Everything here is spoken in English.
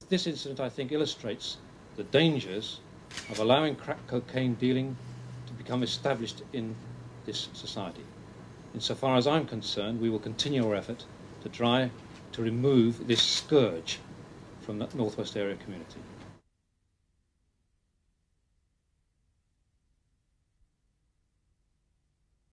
this incident, I think, illustrates the dangers of allowing crack cocaine dealing to become established in this society. Insofar as I'm concerned, we will continue our effort to try to remove this scourge from the Northwest Area community.